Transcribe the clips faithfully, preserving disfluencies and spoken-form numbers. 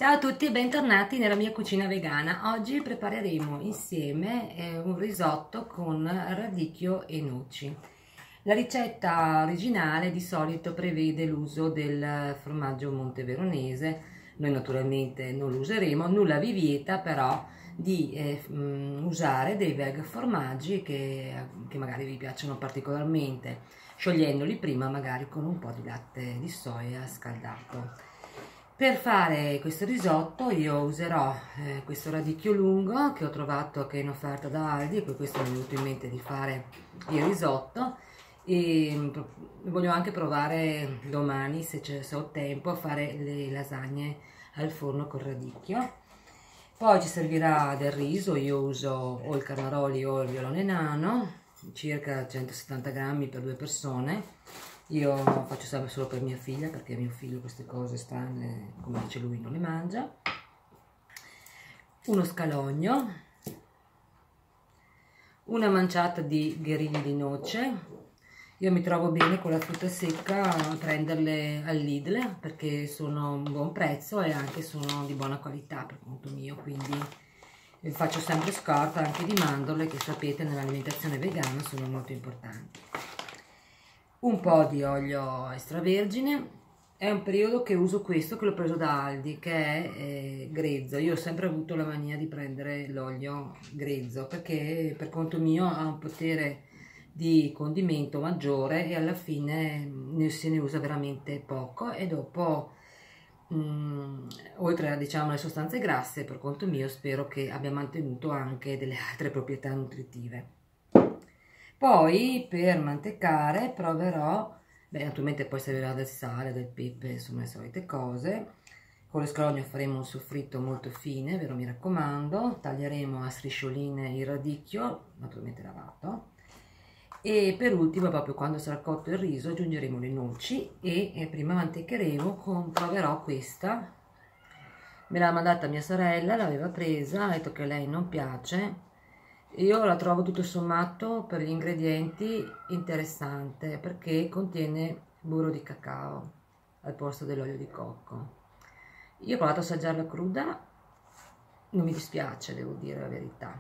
Ciao a tutti e bentornati nella mia cucina vegana. Oggi prepareremo insieme eh, un risotto con radicchio e noci. La ricetta originale di solito prevede l'uso del formaggio monteveronese. Noi naturalmente non lo useremo, nulla vi vieta però di eh, usare dei veg formaggi che, che magari vi piacciono particolarmente, sciogliendoli prima magari con un po' di latte di soia scaldato. Per fare questo risotto io userò eh, questo radicchio lungo che ho trovato che è in offerta da Aldi, e per questo mi è venuto in mente di fare il risotto, e voglio anche provare domani, se, se ho tempo, a fare le lasagne al forno col radicchio. Poi ci servirà del riso, io uso o il carnaroli o il violone nano, circa centosettanta grammi per due persone. Io faccio sempre solo per mia figlia, perché mio figlio queste cose strane, come dice lui, non le mangia. Uno scalogno, una manciata di gherigli di noce. Io mi trovo bene con la frutta secca a prenderle al Lidl, perché sono un buon prezzo e anche sono di buona qualità per conto mio, quindi faccio sempre scorta anche di mandorle, che sapete nell'alimentazione vegana sono molto importanti. Un po' di olio extravergine. È un periodo che uso questo, che l'ho preso da Aldi, che è eh, grezzo. Io ho sempre avuto la mania di prendere l'olio grezzo, perché per conto mio ha un potere di condimento maggiore e alla fine ne, se ne usa veramente poco, e dopo mh, oltre a, diciamo, le sostanze grasse, per conto mio spero che abbia mantenuto anche delle altre proprietà nutritive. Poi per mantecare proverò, beh, naturalmente poi servirà del sale, del pepe, insomma le solite cose. Con lo scalogno faremo un soffritto molto fine, ve lo mi raccomando. Taglieremo a striscioline il radicchio, naturalmente lavato. E per ultimo, proprio quando sarà cotto il riso, aggiungeremo le noci e, e prima mantecheremo. Con, proverò questa, me l'ha mandata mia sorella, l'aveva presa, ha detto che a lei non piace. Io la trovo tutto sommato per gli ingredienti interessante, perché contiene burro di cacao al posto dell'olio di cocco. Io ho provato a assaggiarla cruda, non mi dispiace, devo dire la verità,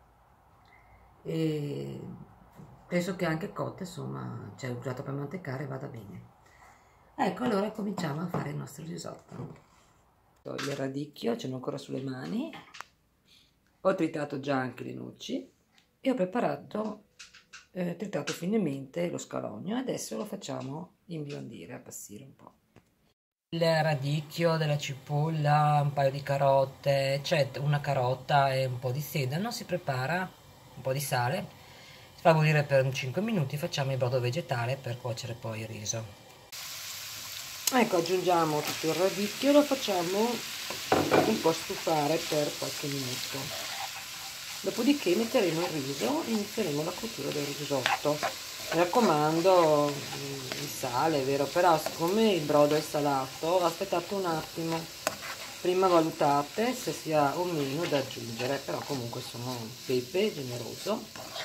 e penso che anche cotta, insomma, cioè usata per mantecare, vada bene. Ecco, allora cominciamo a fare il nostro risotto. Il radicchio ce l'ho ancora sulle mani. Ho tritato già anche le noci e ho preparato, eh, tritato finemente lo scalogno. Adesso lo facciamo imbiondire, appassire un po'. Il radicchio, della cipolla, un paio di carote, cioè una carota e un po' di sedano. Si prepara un po' di sale, si fa bollire per cinque minuti, facciamo il brodo vegetale per cuocere poi il riso. Ecco, aggiungiamo tutto il radicchio e lo facciamo un po' stufare per qualche minuto. Dopodiché metteremo il riso e inizieremo la cottura del risotto. Mi raccomando il sale, è vero, però siccome il brodo è salato, aspettate un attimo, prima valutate se sia o meno da aggiungere, però comunque sono un pepe generoso,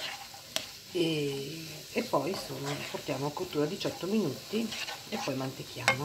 e, e poi insomma portiamo a cottura diciotto minuti e poi mantechiamo.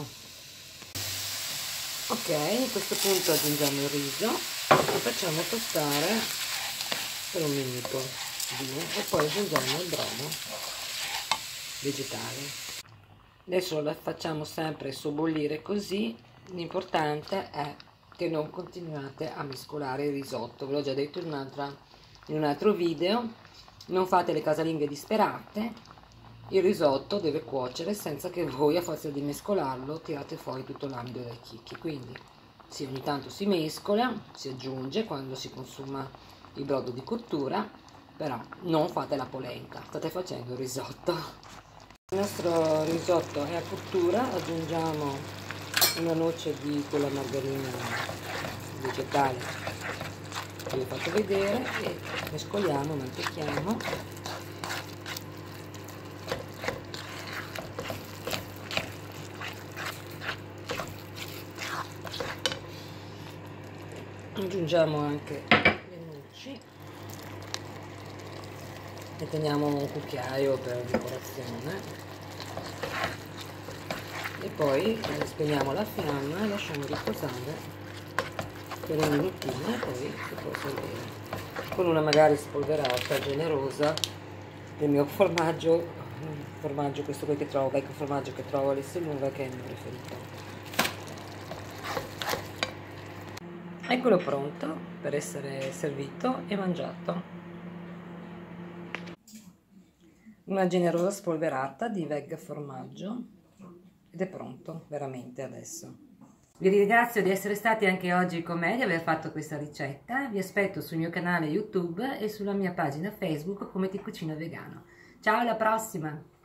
Ok, a questo punto aggiungiamo il riso e facciamo tostare per un minuto, due, e poi aggiungiamo il brodo vegetale. Adesso la facciamo sempre sobbollire così. L'importante è che non continuate a mescolare il risotto, ve l'ho già detto in, in un altro video. Non fate le casalinghe disperate, il risotto deve cuocere senza che voi, a forza di mescolarlo, tirate fuori tutto l'amido dai chicchi. Quindi sì, ogni tanto si mescola, si aggiunge quando si consuma il brodo di cottura, però non fate la polenta, state facendo il risotto. Il nostro risotto è a cottura, aggiungiamo una noce di quella margarina vegetale che vi ho fatto vedere e mescoliamo, mantechiamo. Aggiungiamo anche le noci e teniamo un cucchiaio per decorazione, e poi spegniamo la fiamma e lasciamo riposare per un minutino e poi si può servire con una magari spolverata generosa del mio formaggio, formaggio questo qui che trovo, vecchio formaggio che trovo all'Esselunga, che è il mio preferito. Eccolo pronto per essere servito e mangiato. Una generosa spolverata di veg formaggio ed è pronto veramente adesso. Vi ringrazio di essere stati anche oggi con me, di aver fatto questa ricetta. Vi aspetto sul mio canale YouTube e sulla mia pagina Facebook come Ti Cucino Vegano. Ciao, alla prossima!